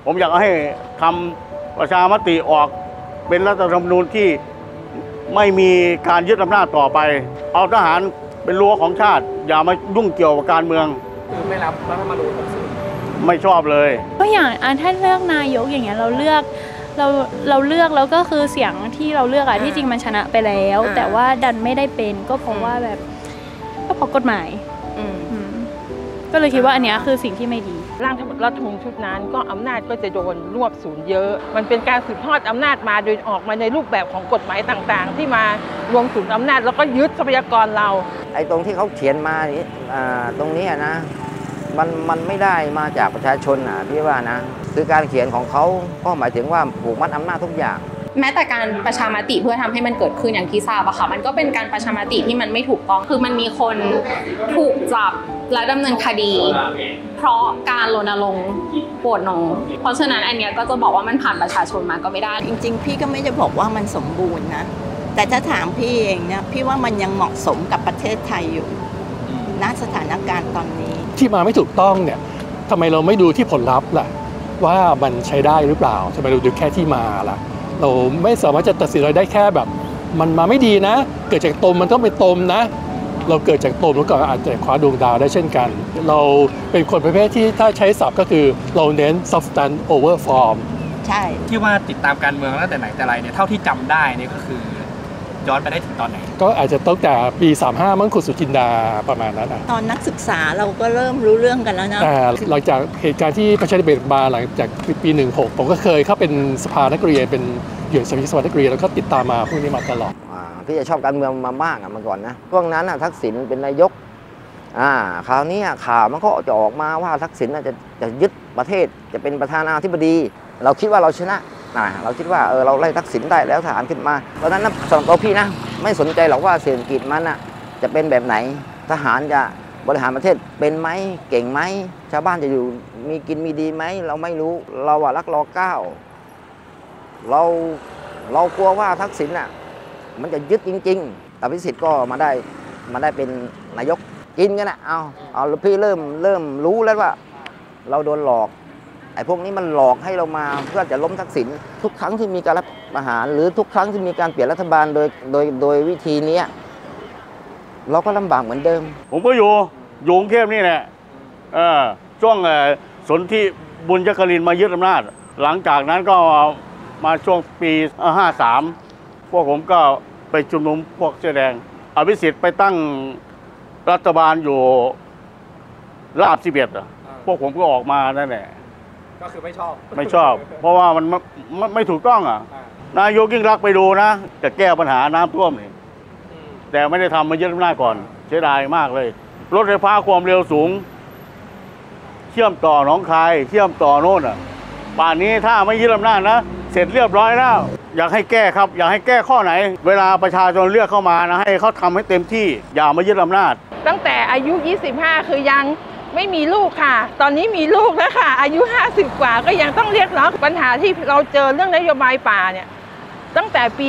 ผมอยากให้ทำประชามติออกเป็นรัฐธรรมนูญที่ไม่มีการยึดอำนาจต่อไปเอาทหารเป็นรั้วของชาติอย่ามายุ่งเกี่ยวกับการเมืองคือไม่รับรัฐธรรมนูญไม่ชอบเลยก็อย่างถ้าเลือกนายกอย่างเงี้ยเราเลือกแล้วก็คือเสียงที่เราเลือกอะที่จริงมันชนะไปแล้วแต่ว่าดันไม่ได้เป็นก็เพราะว่าแบบก็เพราะกฎหมายก็เลยคิดว่าอันเนี้ยคือสิ่งที่ไม่ดีร่างรัฐธรรมนูญชุดนั้นก็อำนาจก็จะโดนรวบศูนย์เยอะมันเป็นการสืบทอดอำนาจมาโดยออกมาในรูปแบบของกฎหมายต่างๆที่มารวมศูนย์อำนาจแล้วก็ยึดทรัพยากรเราไอ้ตรงที่เขาเขียนมาตรงนี้นะมันไม่ได้มาจากประชาชนพี่ว่านะคือการเขียนของเขาก็หมายถึงว่าผูกมัดอำนาจทุกอย่างแม้แต่การประชามติเพื่อทำให้มันเกิดขึ้นอย่างที่ทราบอะค่ะมันก็เป็นการประชามติที่มันไม่ถูกต้องคือมันมีคนถูกจับและดำเนินคดีเพราะการรณรงค์โหวตโนเพราะฉะนั้นอันเนี้ยก็จะบอกว่ามันผ่านประชาชนมาก็ไม่ได้จริงๆพี่ก็ไม่ได้บอกว่ามันสมบูรณ์นะแต่ถ้าถามพี่เองเนี่ยพี่ว่ามันยังเหมาะสมกับประเทศไทยอยู่ณสถานการณ์ตอนนี้ที่มาไม่ถูกต้องเนี่ยทำไมเราไม่ดูที่ผลลัพธ์ล่ะว่ามันใช้ได้หรือเปล่าทำไมเราดูแค่ที่มาล่ะเราไม่สามารถจะตัดสินอะไรได้แค่แบบมันมาไม่ดีนะเกิดจากตมมันต้องเป็นตมนะเราเกิดจากตมแล้วก็อาจจะคว้าดวงดาวได้เช่นกันเราเป็นคนประเภทที่ถ้าใช้ศัพท์ก็คือเราเน้น substance over form ใช่ที่ว่าติดตามการเมืองตั้งแต่ไหนแต่ไรเนี่ยเท่าที่จำได้นี่ก็คือย้อนไปได้ถึงตอนไหนก็อาจจะตั้งแต่ปี35มั้งคุณสุจินดาประมาณนั้นตอนนักศึกษาเราก็เริ่มรู้เรื่องกันแล้วนะแต่หลังจากเหตุการณ์ที่ประชาธิปไตยมาหลังจากปี16ผมก็เคยเข้าเป็นสภานักเรียนเป็นอยู่สภานักเรียนแล้วก็ติดตามมาพวกนี้มาตลอดพี่จะชอบการเมืองมามากเมื่อก่อนนะช่วงนั้นทักษิณเป็นนายกคราวนี้ข่าวมันก็จะออกมาว่าทักษิณจะยึดประเทศจะเป็นประธานาธิบดีเราคิดว่าเราชนะเราคิดว่าเราไล่ทักษิณได้แล้วทหารขึ้นมาตอนนั้นสำหรับตัวพี่นะไม่สนใจหรอกว่าเศรษฐกิจมันจะเป็นแบบไหนทหารจะบริหารประเทศเป็นไหมเก่งไหมชาวบ้านจะอยู่มีกินมีดีไหมเราไม่รู้เรารักร.9เรากลัวว่าทักษิณมันจะยึดจริงๆแต่พิสิทธิ์ก็มาได้เป็นนายกกินกันเอาพี่เริ่มรู้แล้วว่าเราโดนหลอกไอ้พวกนี้มันหลอกให้เรามาเพื่อจะล้มทักษิณทุกครั้งที่มีการรัฐประหารหรือทุกครั้งที่มีการเปลี่ยนรัฐบาลโดยวิธีนี้เราก็ลำบากเหมือนเดิมผมก็อยู่กรุงเทพนี่แหละช่วงสนธิบุญยกรินทร์มายึดอำนาจหลังจากนั้นก็มาช่วงปี53พวกผมก็ไปชุมนุมพวกเสื้อแดงอภิสิทธิ์ไปตั้งรัฐบาลอยู่ราบ11พวกผมก็ออกมานั่นแหละก็คือไม่ชอบเพราะว่ามันไม่ถูกต้องนายกยิ่งรักไปดูนะจะแก้ปัญหาน้ำท่วมนี่แต่ไม่ได้ทำมายึดอำนาจก่อนเสียดายมากเลยรถไฟฟ้าความเร็วสูงเชื่อมต่อหนองคายเชื่อมต่อโน่นป่านนี้ถ้าไม่ยึดอำนาจนะเสร็จเรียบร้อยแล้วอยากให้แก้ครับอยากให้แก้ข้อไหนเวลาประชาชนเลือกเข้ามานะให้เขาทำให้เต็มที่อย่ามายึดอำนาจตั้งแต่อายุ25คือยังไม่มีลูกค่ะตอนนี้มีลูกแล้วค่ะอายุ50กว่าก็ยังต้องเรียกร้องปัญหาที่เราเจอเรื่องนโยบายป่าเนี่ยตั้งแต่ปี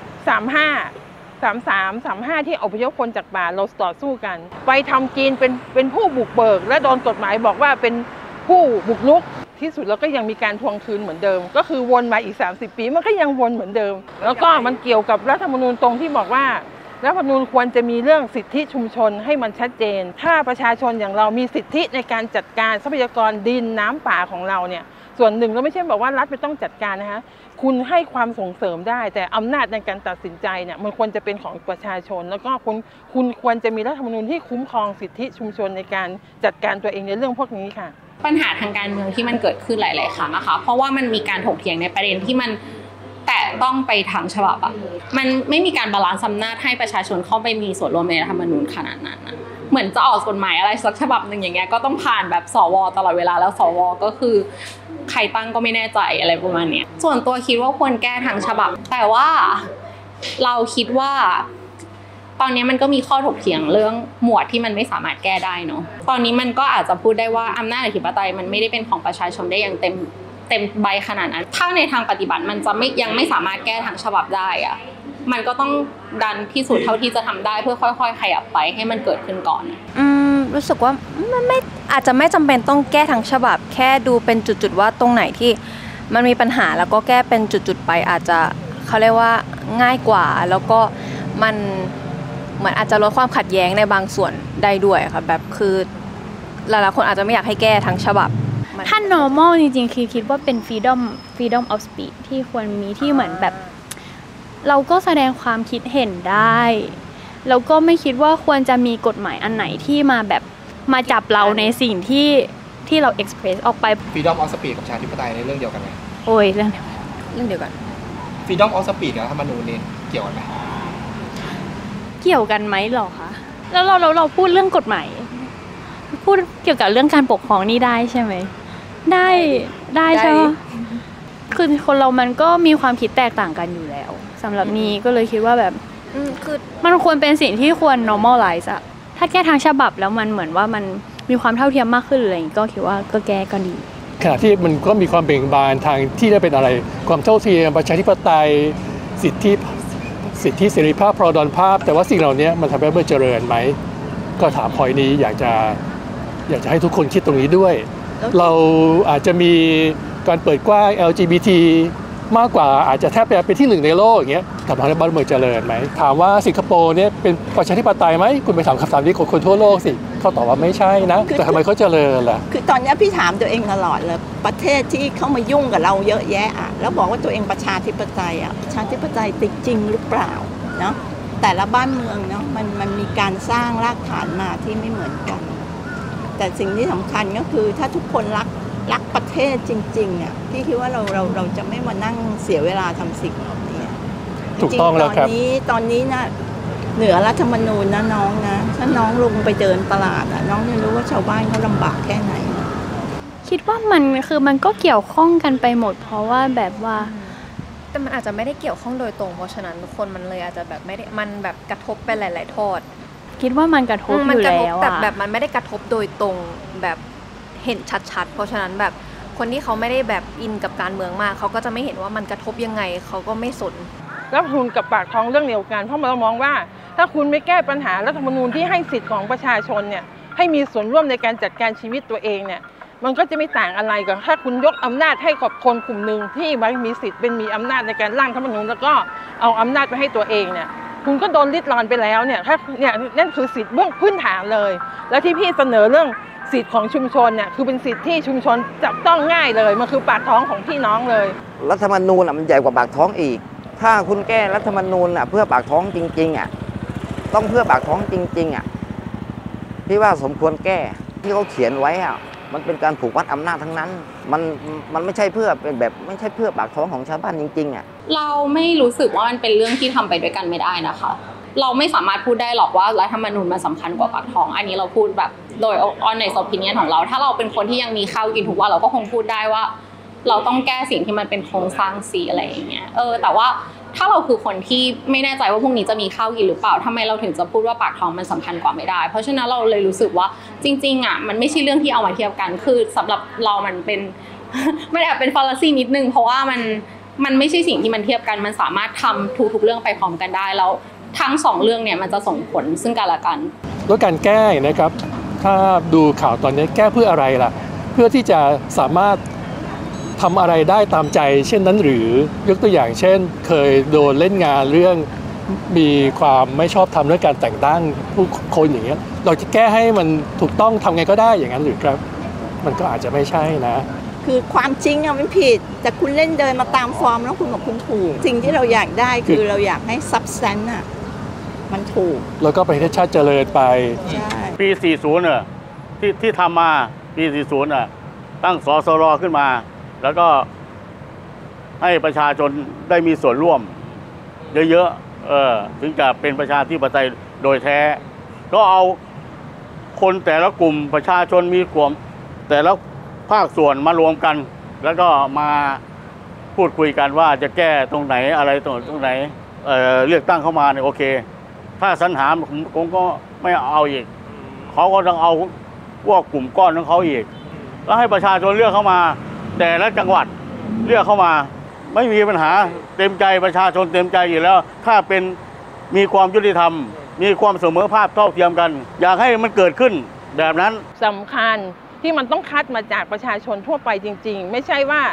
35 33 35ที่อพยพคนจากป่าเราต่อสู้กันไปทำกินเป็นผู้บุกเบิกและโดนกฎหมายบอกว่าเป็นผู้บุกรุกที่สุดเราก็ยังมีการทวงคืนเหมือนเดิมก็คือวนมาอีก30ปีมันก็ยังวนเหมือนเดิมแล้วก็มันเกี่ยวกับรัฐธรรมนูญตรงที่บอกว่ารัฐธรรมนูญควรจะมีเรื่องสิทธิชุมชนให้มันชัดเจนถ้าประชาชนอย่างเรามีสิทธิในการจัดการทรัพยากรดินน้ำป่าของเราเนี่ยส่วนหนึ่งเราไม่ใช่บอกว่ารัฐไม่ต้องจัดการนะคะคุณให้ความส่งเสริมได้แต่อำนาจในการตัดสินใจเนี่ยมันควรจะเป็นของประชาชนแล้วก็คุณควรจะมีรัฐธรรมนูญที่คุ้มครองสิทธิชุมชนในการจัดการตัวเองในเรื่องพวกนี้ค่ะปัญหาทางการเมืองที่มันเกิดขึ้นหลายๆครั้งนะคะเพราะว่ามันมีการถกเถียงในประเด็นที่มันแต่ต้องไปทางฉบับมันไม่มีการบาลานซ์อำนาจให้ประชาชนเข้าไปมีส่วนร่วมในรัฐธรรมนูญขนาดนั้นเหมือนจะออกกฎหมายอะไรสักฉบับหนึ่งอย่างเงี้ยก็ต้องผ่านแบบสวตลอดเวลาแล้วสวก็คือใครตั้งก็ไม่แน่ใจอะไรประมาณนี้ส่วนตัวคิดว่าควรแก้ทางฉบับแต่ว่าเราคิดว่าตอนนี้มันก็มีข้อถกเถียงเรื่องหมวดที่มันไม่สามารถแก้ได้เนาะตอนนี้มันก็อาจจะพูดได้ว่าอำนาจอธิปไตยมันไม่ได้เป็นของประชาชนได้อย่างเต็มใบขนาดนั้นถ้าในทางปฏิบัติมันจะยังไม่สามารถแก้ทางฉบับได้มันก็ต้องดันที่สุดเท่าที่จะทำได้เพื่อค่อยๆขยับไปให้มันเกิดขึ้นก่อนรู้สึกว่ามันไม่อาจจะไม่จำเป็นต้องแก้ทั้งฉบับแค่ดูเป็นจุดๆว่าตรงไหนที่มันมีปัญหาแล้วก็แก้เป็นจุดๆไปอาจจะเขาเรียกว่าง่ายกว่าแล้วก็มันเหมือนอาจจะลดความขัดแย้งในบางส่วนได้ด้วยค่ะแบบคือหลายๆคนอาจจะไม่อยากให้แก้ทั้งฉบับถ้า normal จริงๆคือคิดว่าเป็น freedom of speech ที่ควรมีที่เหมือนแบบเราก็แสดงความคิดเห็นได้แล้วก็ไม่คิดว่าควรจะมีกฎหมายอันไหนที่มาแบบมาจับเราในสิ่งที่เรา express ออกไป freedom of speech กับประชาธิปไตยในเรื่องเดียวกันไหมโอ้ยเรื่องเดียวกัน freedom of speech กับรัฐธรรมนูญนี่เกี่ยวกันไหมเกี่ยวกันไหมหรอคะแล้วเราพูดเรื่องกฎหมายพูดเกี่ยวกับเรื่องการปกครองนี่ได้ใช่ไหมได้ใช่ไหมคือคนเรามันก็มีความคิดแตกต่างกันอยู่แล้วสำหรับนี้ก็เลยคิดว่าแบบคือมันควรเป็นสิ่งที่ควร normalize อะถ้าแก้ทางฉบับแล้วมันเหมือนว่ามันมีความเท่าเทียมมากขึ้นอะไรอย่างนี้ก็คิดว่าก็แก้ก็ดีขณะที่มันก็มีความเบ่งบานทางที่ได้เป็นอะไรความเท่าเทียมประชาธิปไตยสิทธิเสรีภาพพรดรภาพแต่ว่าสิ่งเหล่านี้มันทำให้เจริญไหมก็ถามพอยนี้อยากจะให้ทุกคนคิดตรงนี้ด้วยเราอาจจะมีการเปิดกว้าง LGBT มากกว่าอาจจะแทบเป็นที่หนึ่งในโลกอย่างเงี้ยทำให้บ้านเมืองเจริญไหมถามว่าสิงคโปร์เนี่ยเป็นประชาธิปไตยไหมคุณไปถามคำถามนี้กับคนทั่วโลกสิเขาตอบว่าไม่ใช่นะแต่ทำไมเขาเจริญล่ะคือตอนนี้พี่ถามตัวเองตลอดเลยประเทศที่เข้ามายุ่งกับเราเยอะแยะอ่ะแล้วบอกว่าตัวเองประชาธิปไตยอ่ะประชาธิปไตยติดจริงหรือเปล่าเนาะแต่ละบ้านเมืองเนาะมันมีการสร้างรากฐานมาที่ไม่เหมือนกันแต่สิ่งที่สำคัญก็คือถ้าทุกคนรักประเทศจริงๆอ่ะพี่คิดว่าเราจะไม่มานั่งเสียเวลาทำสิ่งแบบนี้ถูกต้องแล้วครับตอนนี้นะเหนือรัฐธรรมนูญนะน้องนะถ้าน้องลงไปเดินตลาดอ่ะน้องจะรู้ว่าชาวบ้านเขาลำบากแค่ไหนคิดว่ามันก็เกี่ยวข้องกันไปหมดเพราะว่าแบบว่าแต่มันอาจจะไม่ได้เกี่ยวข้องโดยตรงเพราะฉะนั้นคนมันเลยอาจจะแบบไม่ได้มันแบบกระทบไปหลายๆทอดคิดว่ามันกระทบอยู่แล้วแต่แบบมันไม่ได้กระทบโดยตรงแบบเห็นชัดๆเพราะฉะนั้นแบบคนที่เขาไม่ได้แบบอินกับการเมืองมากเขาก็จะไม่เห็นว่ามันกระทบยังไงเขาก็ไม่สนรัฐธรรมนูญกับปากท้องเรื่องเดียวกันเพราะเรามองว่าถ้าคุณไม่แก้ปัญหารัฐธรรมนูญที่ให้สิทธิ์ของประชาชนเนี่ยให้มีส่วนร่วมในการจัดการชีวิตตัวเองเนี่ยมันก็จะไม่ต่างอะไรกับถ้าคุณยกอำนาจให้กับคนกลุ่มหนึ่งที่มันมีสิทธิ์เป็นมีอำนาจในการร่างรัฐธรรมนูญแล้วก็เอาอำนาจไปให้ตัวเองเนี่ยคุณก็โดนริดรอนไปแล้วเนี่ยถ้าเนี่ยนั่นคือสิทธิ์เบื้องพื้นฐานเลยแล้วที่พี่เสนอเรื่องสิทธิ์ของชุมชนเนี่ยคือเป็นสิทธิ์ที่ชุมชนจับต้องง่ายเลยมันคือปากท้องของพี่น้องเลยรัฐธรรมนูญมันใหญ่กว่าปากท้องอีกถ้าคุณแก้รัฐธรรมนูญเพื่อปากท้องจริงๆต้องเพื่อปากท้องจริงๆพี่ว่าสมควรแก้ที่เขาเขียนไว้มันเป็นการผูกมัดอำนาจทั้งนั้นมันไม่ใช่เพื่อเป็นแบบไม่ใช่เพื่อปากท้องของชาวบ้านจริงๆเราไม่รู้สึกว่ามันเป็นเรื่องที่ทำไปด้วยกันไม่ได้นะคะเราไม่สามารถพูดได้หรอกว่ารัฐธรรมนูญมันสำคัญกว่าปากท้องอันนี้เราพูดแบบโดย honest opinion ของเราถ้าเราเป็นคนที่ยังมีข้าวกินทุกวันเราก็คงพูดได้ว่าเราต้องแก้สิ่งที่มันเป็นโครงสร้างสีอะไรอย่างเงี้ยแต่ว่าถ้าเราคือคนที่ไม่แน่ใจว่าพรุ่งนี้จะมีข้าวกินหรือเปล่าทำไมเราถึงจะพูดว่าปากท้องมันสำคัญกว่าไม่ได้เพราะฉะนั้นเราเลยรู้สึกว่าจริงๆมันไม่ใช่เรื่องที่เอามาเทียบกันคือสำหรับเรามันเป็น มันแอบเป็นฟอลลัสซี่นิดนึงเพราะว่ามันไม่ใช่สิ่งที่มันเทียบกันมันสามารถทำทุกๆเรื่องไปพร้อมกันได้แล้วทั้ง2เรื่องเนี่ยมันจะส่งผลซึ่งกันและกันแล้วการแก้นะครับถ้าดูข่าวตอนนี้แก้เพื่ออะไรล่ะเพื่อที่จะสามารถทำอะไรได้ตามใจเช่นนั้นหรือยกตัวอย่างเช่นเคยโดนเล่นงานเรื่องมีความไม่ชอบธรรมเรื่องการแต่งตั้งผู้คนอย่างเงี้ยเราจะแก้ให้มันถูกต้องทำไงก็ได้อย่างนั้นหรือครับมันก็อาจจะไม่ใช่นะคือความจริงมันผิดแต่คุณเล่นเดินมาตามฟอร์มแล้วคุณบอกคุณถูกสิ่งที่เราอยากได้คือเราอยากให้ซับแซนต์มันถูกแล้วก็ประเทศชาติเจริญไปใช่ปี 40ที่ทำมาปี 40ตั้งสสรขึ้นมาแล้วก็ให้ประชาชนได้มีส่วนร่วมเยอะๆถึงจะเป็นประชาธิปไตยโดยแท้ก็เอาคนแต่ละกลุ่มประชาชนมีกลุ่มแต่ละภาคส่วนมารวมกันแล้วก็มาพูดคุยกันว่าจะแก้ตรงไหนอะไรตรงไหนเลือกตั้งเข้ามาเนี่ยโอเคถ้าสรรหาผมก็ไม่เอาอีกเขาก็ต้องเอาพวกกลุ่มก้อนของเขาอีกแล้วให้ประชาชนเลือกเข้ามาแต่ละจังหวัดเลือกเข้ามาไม่มีปัญหาเต็มใจประชาชนเต็มใจอยู่แล้วถ้าเป็นมีความยุติธรรมมีความเสมอภาคเท่าเทียมกันอยากให้มันเกิดขึ้นแบบนั้นสำคัญที่มันต้องคัดมาจากประชาชนทั่วไปจริงๆไม่ใช่ว่า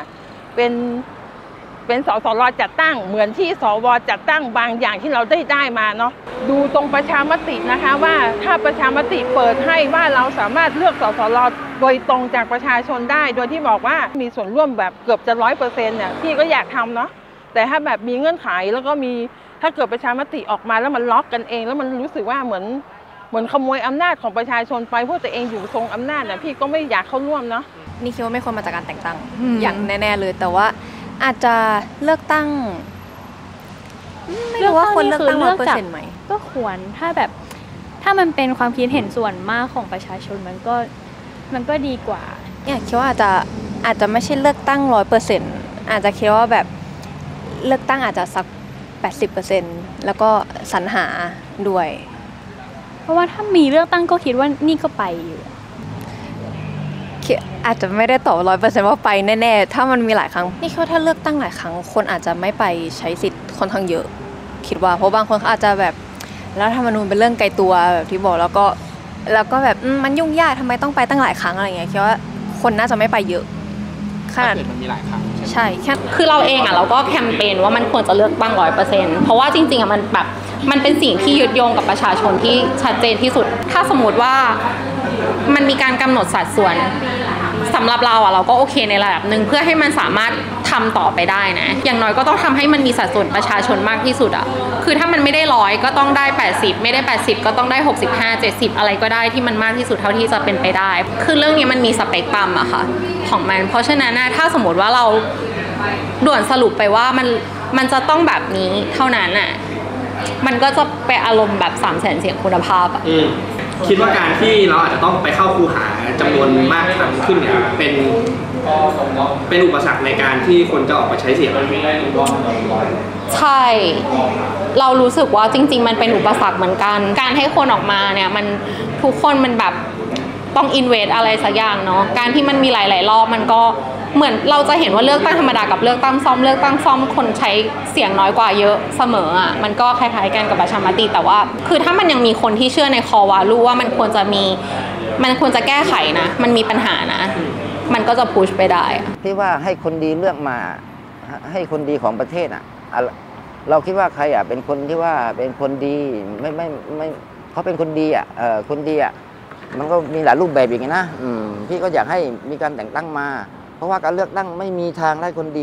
เป็นสสรจัดตั้งเหมือนที่สวจัดตั้งบางอย่างที่เราได้มาเนาะดูตรงประชามตินะคะว่าถ้าประชามติเปิดให้ว่าเราสามารถเลือกสสรโดยตรงจากประชาชนได้โดยที่บอกว่ามีส่วนร่วมแบบเกือบจะ100%เนี่ยพี่ก็อยากทำเนาะแต่ถ้าแบบมีเงื่อนไขแล้วก็มีถ้าเกิดประชามติออกมาแล้วมันล็อกกันเองแล้วมันรู้สึกว่าเหมือนขโมยอำนาจของประชาชนไปเพราะตัวเองอยู่ทรงอำนาจน่ะพี่ก็ไม่อยากเข้าร่วมเนาะนี่คิดว่าไม่ควรมาจากการแต่งตั้งอย่างแน่ๆเลยแต่ว่าอาจจะเลือกตั้งไม่รู้ว่าคนเลือกตั้ง100%ไหมก็ควรถ้ามันเป็นความคิดเห็นส่วนมากของประชาชนมันก็ดีกว่าเนี่ยคิดว่าอาจจะไม่ใช่เลือกตั้ง100%อาจจะคิดว่าแบบเลือกตั้งอาจจะสัก80%แล้วก็สรรหาด้วยเพราะว่าถ้ามีเลือกตั้งก็คิดว่านี่ก็ไปอยู่อาจจะไม่ได้ตอบ100%ว่าไปแน่ๆถ้ามันมีหลายครั้งนี่คิดว่าถ้าเลือกตั้งหลายครั้งคนอาจจะไม่ไปใช้สิทธิ์ค่อนข้างเยอะคิดว่าเพราะบางคนเขาอาจจะแบบรัฐธรรมนูญเป็นเรื่องไกลตัวแบบที่บอกแล้วก็แบบมันยุ่งยากทำไมต้องไปตั้งหลายครั้งอะไรเงี้ยคิดว่าคนน่าจะไม่ไปเยอะขนาดมันมีหลายครั้งใช่แค่คือเราเองเราก็แคมเปญว่ามันควรจะเลือกตั้ง100%เพราะว่าจริงๆมันแบบมันเป็นสิ่งที่ยึดโยงกับประชาชนที่ชัดเจนที่สุดถ้าสมมติว่ามันมีการกำหนดสัดส่วนสำหรับเราเราก็โอเคในระดับหนึ่งเพื่อให้มันสามารถทำต่อไปได้นะอย่างน้อยก็ต้องทำให้มันมีสัดส่วนประชาชนมากที่สุดคือถ้ามันไม่ได้100ก็ต้องได้80ไม่ได้80ก็ต้องได้65 70อะไรก็ได้ที่มันมากที่สุดเท่าที่จะเป็นไปได้คือเรื่องนี้มันมีสเปกตรัมค่ะของมันเพราะฉะนั้นถ้าสมมติว่าเราด่วนสรุปไปว่ามันจะต้องแบบนี้เท่านั้นมันก็จะไปอารมณ์แบบ300,000 เสียงคุณภาพคิดว่าการที่เราอาจจะต้องไปเข้าคูหาจำนวนมากครั้งขึ้นเนี่ยเป็นอุปสรรคในการที่คนจะออกมาใช้เสียงใช่เรารู้สึกว่าจริงๆมันเป็นอุปสรรคเหมือนกันการให้คนออกมาเนี่ยมันทุกคนมันแบบต้องอินเวสอะไรสักอย่างเนาะการที่มันมีหลายๆรอบมันก็เหมือนเราจะเห็นว่าเลือกตั้งธรรมดากับเลือกตั้งซ่อมคนใช้เสียงน้อยกว่าเยอะเสมอมันก็คล้ายๆกันกับประชามติแต่ว่าคือถ้ามันยังมีคนที่เชื่อในคอวาลูว่ามันควรจะแก้ไขนะมันมีปัญหานะมันก็จะพุชไปได้ที่ว่าให้คนดีเลือกมาให้คนดีของประเทศเราคิดว่าใครเป็นคนที่ว่าเป็นคนดีไม่เขาเป็นคนดีคนดีมันก็มีหลายรูปแบบอย่างนี้นะพี่ก็อยากให้มีการแต่งตั้งมาเพราะว่าการเลือกตั้งไม่มีทางได้คนดี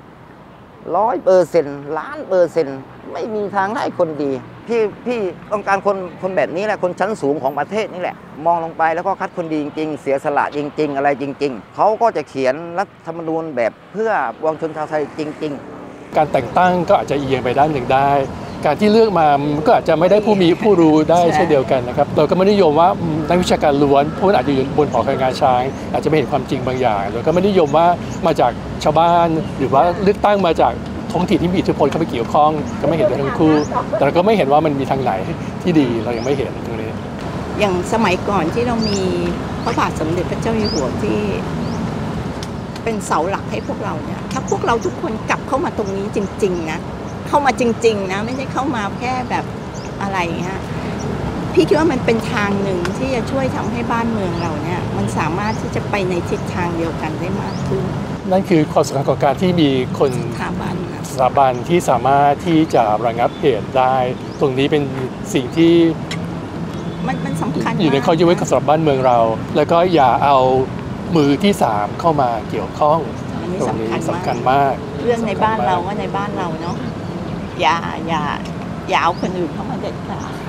100%ล้าน%ไม่มีทางได้คนดีพี่ต้องการคนแบบนี้แหละคนชั้นสูงของประเทศนี่แหละมองลงไปแล้วก็คัดคนดีจริงๆเสียสละจริงๆอะไรจริงๆเขาก็จะเขียนรัฐธรรมนูญแบบเพื่อปวงชนชาวไทยจริงๆการแต่งตั้งก็อาจจะเอียงไปด้านหนึ่งได้การที่เลือกมาก็อาจจะไม่ได้ผู้รู้ได้เช่นเดียวกันนะครับเราก็ไม่นิยมว่านักวิชาการล้วนเพราะมันอาจจะอยู่บนหอคอยงาช้างอาจจะไม่เห็นความจริงบางอย่างเราก็ไม่นิยมว่ามาจากชาวบ้านหรือว่าเลือกตั้งมาจากท้องถิ่นที่มีอิทธิพลเข้าไปเกี่ยวข้องก็ไม่เห็นด้วยทั้งคู่แต่เราก็ไม่เห็นว่ามันมีทางไหนที่ดีเรายังไม่เห็นตรงนี้อย่างสมัยก่อนที่เรามีพระบาทสมเด็จพระเจ้าอยู่หัวที่เป็นเสาหลักให้พวกเราเนี่ยถ้าพวกเราทุกคนกลับเข้ามาตรงนี้จริงๆนะเข้ามาจริงๆนะไม่ได้เข้ามาแค่แบบอะไรฮะพี่คิดว่ามันเป็นทางหนึ่งที่จะช่วยทำให้บ้านเมืองเราเนี่ยมันสามารถที่จะไปในทิศทางเดียวกันได้มากขึ้นนั่นคือความสำคัญของการที่มีคนสถาบันที่สามารถที่จะระงับเหตุได้ตรงนี้เป็นสิ่งที่มันสำคัญอยู่ในข้อยกเว้นสำหรับบ้านเมืองเราแล้วก็อย่าเอามือที่3เข้ามาเกี่ยวข้องตรงนี้สำคัญมากเรื่องในบ้านเราว่าในบ้านเราเนาะอย่าเอาคนอื่นเข้ามาเด็ดขาด